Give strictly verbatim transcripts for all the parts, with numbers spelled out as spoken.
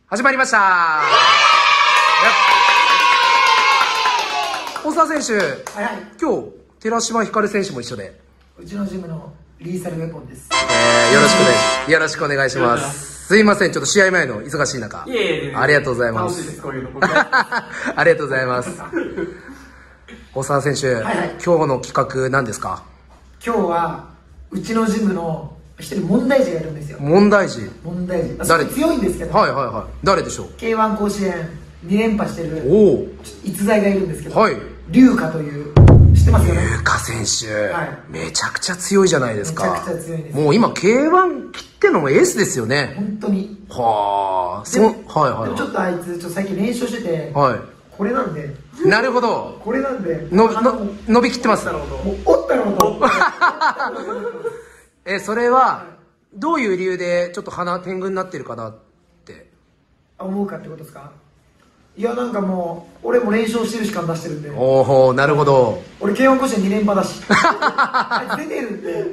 始まりました。大沢選手、 はいはい、 今日寺島光選手も一緒で、 うちのジムのリーサルウェポンです。 えー、よろしくお願いします。よろしくお願いします。すいません、ちょっと試合前の忙しい中、 いえいえ、 ありがとうございます。 楽しいです、こういうの。 ありがとうございます。大沢選手、 はいはい、 今日の企画何ですか？ 今日はうちのジムの一人問題児がいるんですよ。 問題児。 問題児。 誰？ 強いんですけど。 はいはいはい。誰でしょう？ ケーワン 甲子園に連覇してるお逸材がいるんですけど、 はい。 龍華という、知ってますよね？ 龍華選手、 はい、 めちゃくちゃ強いじゃないですか。 めちゃくちゃ強いです。 もう今 ケーワン 切ってのもエースですよね。 本当に。 はあ。 でも、 はいはい、はい、 でもちょっとあいつちょっと最近練習してて、 はい。 これなんで。 なるほど。 これなんで。 のの伸びきってます。 もう折ったのと。 え、それはどういう理由でちょっと鼻天狗になってるかなって思うかってことですか？いや、なんかもう俺も連勝してるしか出してるんで。 おお、なるほど。 俺 ケーワン 甲子園に連覇だし出てるんで、はい。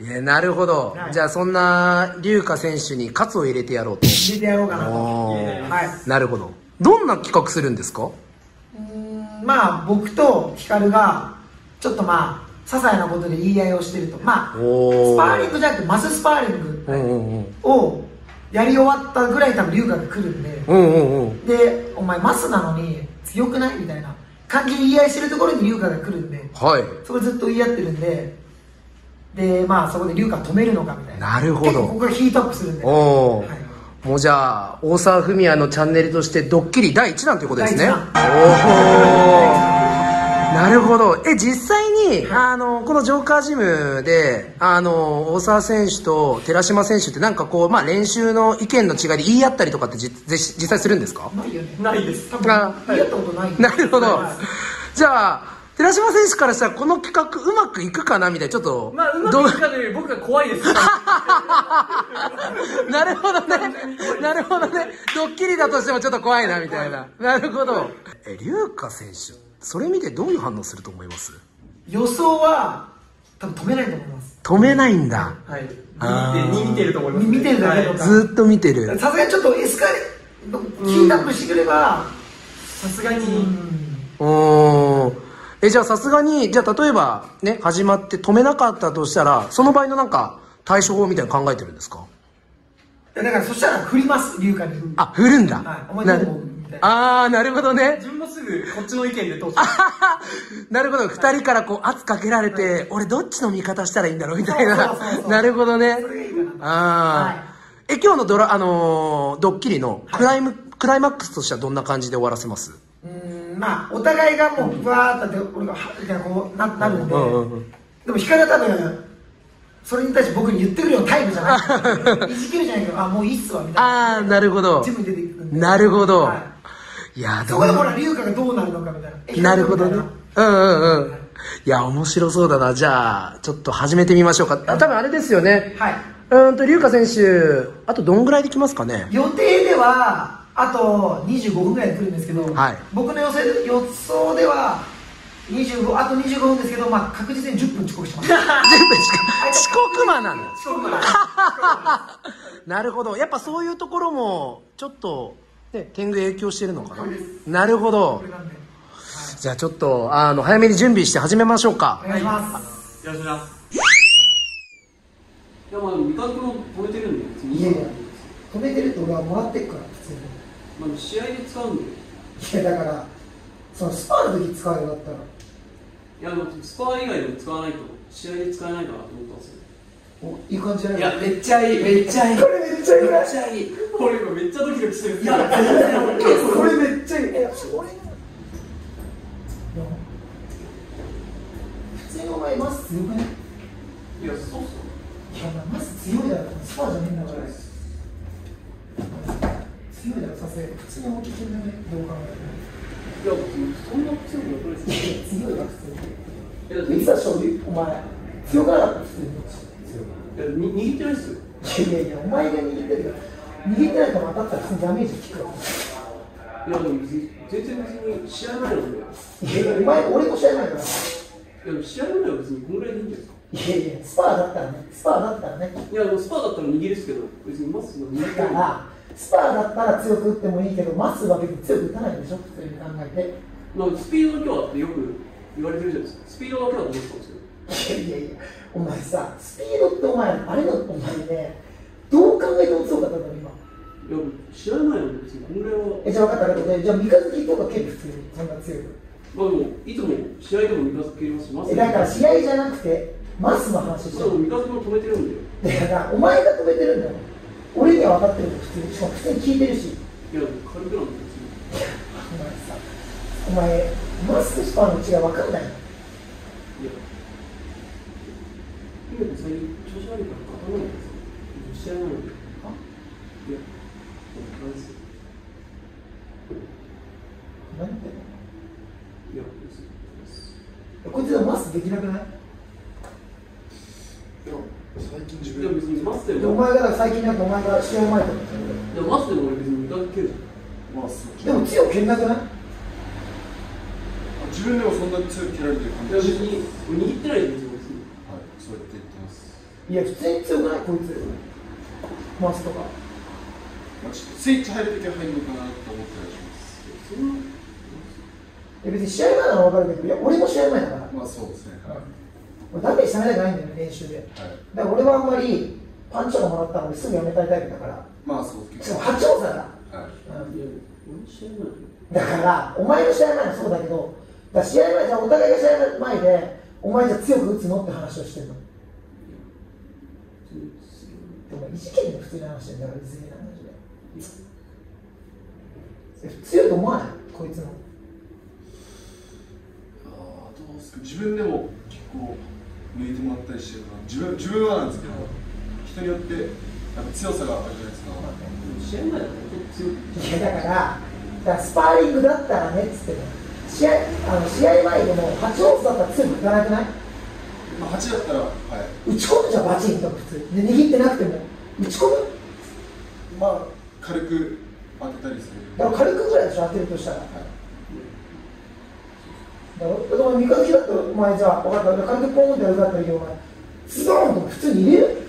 いや、なるほど、はい、じゃあそんな龍華選手に喝を入れてやろうと。 入れてやろうかなと。 はい。なるほど。どんな企画するんですか？ うーん、まあ僕と光がちょっとまあ些細なことで言い合いをしてると、まあスパーリングじゃなくてマススパーリングをやり終わったぐらい多分龍華が来るんで、うんうんうん、でお前マスなのに強くないみたいな感じで言い合いしてるところに龍華が来るんで、はい、そこずっと言い合ってるんで、でまあそこで龍華止めるのかみたいな。 なるほど。 ここがヒートアップするんで、 お、はい、もうじゃあ大沢文也のチャンネルとしてドッキリだいいちだんということですね。おお、なるほど。え、実際に、はい、あのこのジョーカージムであの大沢選手と寺島選手ってなんかこう、まあ、練習の意見の違いで言い合ったりとかってじ実際するんですか？ ないよね。 ないです。 多分言い合ったことない。 なるほど、はい、じゃあ寺島選手からしたらこの企画うまくいくかなみたいな、ちょっとまあうまくいくかというより僕が怖いですなるほどね、なるほどね、ドッキリだとしてもちょっと怖いなみたいな。なるほど。え、龍華選手それ見てどういう反応すると思います？ 予想は多分止めないと思います。 止めないんだ。 はい。見てると思います、 ね。見てるだけとか、 はい、ずっと見てる。 さすがにちょっとエスカレキータップしてくればさすがに。 おー。え、じゃあさすがに、じゃあ例えばね、始まって止めなかったとしたら、その場合のなんか対処法みたいなの考えてるんですか？ だからそしたら振ります、龍華に。 あ、振るんだ。 はい、お前どう思うみたいな。 あー、なるほどね。 自分もすぐこっちの意見で通してなるほど、二人からこう圧かけられて、はい、俺どっちの味方したらいいんだろうみたいな。なるほどね。 それがいいかな。 あー、はい、え、今日のドラ、あのー、ドッキリのクライム、はい、クライマックスとしてはどんな感じで終わらせます？ まあお互いがもうバーッと俺がハッてこう な, なるんで、でも光は多分それに対して僕に言ってくるようなタイプじゃないいじけるじゃないけど、あ、もういいっすわみたいな。ああ、 なるほど。 ジムに出ていくんで。 なるほど、 はい、いやそこでほら龍華がどうなるのかみたいな。 なるほどね。うんうんうん、はい、いや面白そうだな。じゃあちょっと始めてみましょうか。多分あれですよね。はい。うんと龍華選手あとどんぐらいできますかね？ 予定ではあとにじゅうごふんぐらいで来るんですけど、はい、僕の予想で、予想ではにじゅうご、あとにじゅうごふんですけど、まあ、確実にじゅっぷん遅刻しますじゅっぷん遅刻魔なんだ。 遅刻魔なるほど。やっぱそういうところもちょっと、ね、天狗影響してるのかな。なるほど、はい、じゃあちょっとあの早めに準備して始めましょうか。 お願いします。 よろしくお願いします。いや、まあ味覚も止めてるんで。 いやいや、止めてるって俺はもらってっから普通に。 まあ、試合で使うんで。 いや、だからそのスパーの時使うようだったら。 いや、スパー以外でも使わないと試合で使えないかなと思ったんですよ。 お、いい感じじゃない？ いや、めっちゃいい、めっちゃいい。 これめっちゃいい。 めっちゃいい。これ今めっちゃドキドキしてる。いや、 これめっちゃいい。いや、俺普通にお前マス強くない？ いや、そうっすよ。 いや、マス強いだろ。スパーじゃねえんだから。強いだろ、さすがに。普通に大きくない、どう考えても。 いや、そんな強くないです。 いや、強いだろ、普通に。いつだ、勝利、お前。強くなかった、普通に。 いや、に握ってないっすよ。 いやいや、お前が握ってるから。握ってないと当たったら、普通にダメージ効くわ。 いや、でも、全然別に試合前なんで。 いやいや、お前、俺も試合前から。 いや、試合前は別にこのぐらいでいいんじゃないですか。 いやいや、スパーだったらね。スパーだったらね。 いや、スパーだったら握るっすけど、別にマスクの握ってない。 だから、 スパーだったら強く打ってもいいけど、マスは別に強く打たないでしょ、普通に考えて。 なんかスピードだけはってよく言われてるじゃないですか。スピードだけはどうですか。 いやいやいや、お前さ、スピードってお前、あれのお前ね、どう考えても強かったんだろ、今。 いや、知らないのに、別にこんぐらいは。 え、じゃあ分かった、分かった。じゃあ、三日月とか蹴る、普通に、そんな強く。 まあでも、いつも試合でも三日月蹴りますし、マスえ、だから試合じゃなくて、マスの話してる。 三日月も止めてるんだよ。 だから、お前が止めてるんだよ。俺には分かってるんだよ、普通に。しかも普通に聞いてるし。 いや、軽くなんだよ、別に。 お前さ、お前、マスとスパーの違い分かんないの？ いや、今最近調子悪いから勝たないんですよ。試合なので。 あいや、なんですよ。 何言ってんの？ いや、別に。 こいつはマスできなくない？ でも最近自いや、 分別にマスででおも。 前がだから最近なんかお前が試合前とかいや、マスでも俺別に三日月蹴るじゃん。 まあそうでも強く蹴んなくない？ 自分でもそんな強く切られてる感いや、 じ別に握ってないんですよ、別に。 はい、そうやって言ってます。 いや、普通に強くないこいつ。マスとか。 まあ、ちょっとスイッチ入るときは入るのかなと思ったりします。 そんな。 いや別に試合前なら分かるけど、いや、俺も試合前だから。 まあそうですね。はい。 俺ダメージされたくないんだよね、練習で。だから俺はあんまりパンチとかもらったのですぐやめたいタイプだから。 まあそうしですかも八王子だから。 はい。 うんいや、俺試合前だから、お前の試合前はそうだけど、だから試合前、じゃあお互いが試合前で、お前じゃあ強く打つのって話をしてるの。でも、異次元で普通に話してるんだから、異次元な話で。強いと思わないこいつの。 ああ、どうですか。自分でも結構抜いてもらったりしてるから、自分自分はなんですけど、人によってやっぱ強さがあるじゃないですか。 試合前だったらちょっと強い。 いやだから、だからスパーリングだったらねっつってね、試合あの試合前でも八王子だったら強くいかなくない？ まあはちだったら、はい。 打ち込むじゃん、バチンと普通で握ってなくても打ち込む。 まあ軽く当てたりする。 だから軽くぐらいでしょ、当てるとしたら。 はい。 だからだから三日月だったらお前じゃあ分かった、軽くポーンってやるだったらいいよ、お前ズドーンと普通に入れる？ いや、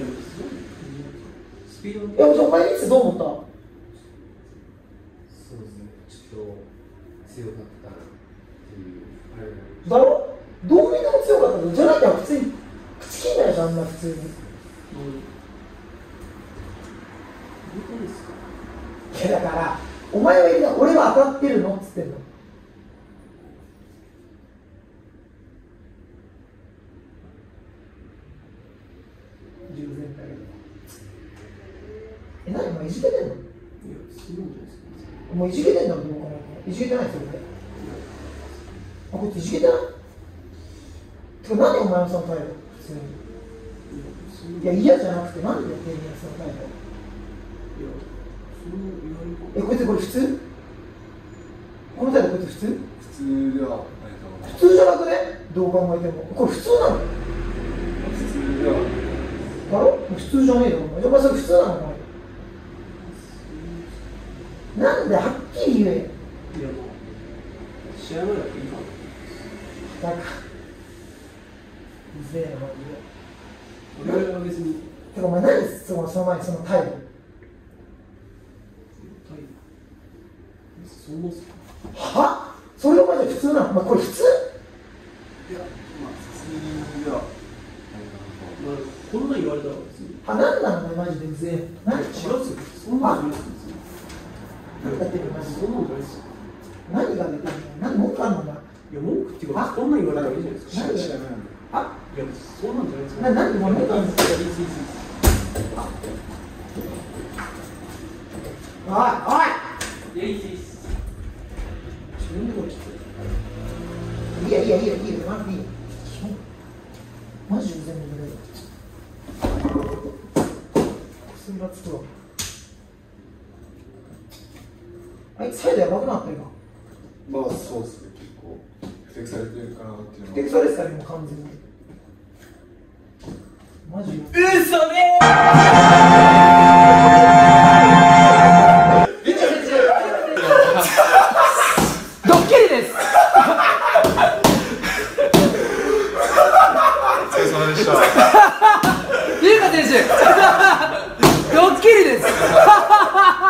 スピードいや、じゃあお前いつどう思った？ そうですね、ちょっと強かったなっていうあれなんでだろ？どう見ても強かったけど、じゃなきゃ普通に口切んないじゃん、あんな普通に。 本当ですか。 いやだからお前は言うな、俺は当たってるのっつってんの。従前だけど。え、何お前いじけてんの？ いや、そうなんじゃないですか。 もういじけてんだろ、どう考えても。いじけてないですよ、俺。あ、こいついじけてない？てか、何お前のその態度、普通に。いや、嫌じゃなくて、なんでやってんのその態度。 いや、そんな言われるか。 え、こいつこれ普通？この態度こいつ普通？ 普通ではないと思います。 普通じゃなくね？どう考えても。これ普通なの？ 普通ではだろ？普通じゃねえよ。お前じゃあお前それ普通なの？お前なんではっきり言え。 いや、まあ、試合前だっていいかな。 だからうぜえなマジで。 俺は別に。 てかお前何そのその前にその態度。 そんなっすか。 は？それお前じゃ普通なの？お前これ普通？ いや、まあ普通ではないかなと。 まあ、こんなん言われたら別に。 あ、なんなのお前マジでうぜえ。何？ 違うっすよ。そんなんじゃないっすよ。 何が出てるマジで。 そんなんじゃないっすよ。 何が出てるの？何文句あんのお前。 いや、文句っていうか、こんなん言われたらいいじゃないですか。 何試合前なんで。 あ、 いや、そんなんじゃないですか。 な、何文句あんの？ いや、いいっす、いいっす、いいっす。 おいおい。 いや、いいっす、いいっす。自分でも聞く。 いやいやいやいいよ、マジでいいよ。マジで全部入れるよ。薬がつくわ。あいつサイドやばくなった今。 まあそうですね、結構不適されてるかなっていうのは。 不適されてたよ、もう完全に。マジよ。 嘘ねドッキリです。 お疲れ様でした。 優香選手ドッキリです。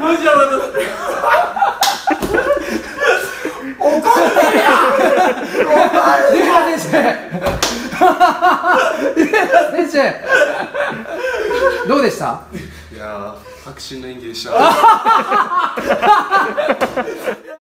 マジやばい。 怒ってるやん。 出川選手出川選手どうでした？ いやー、迫真の演技でした。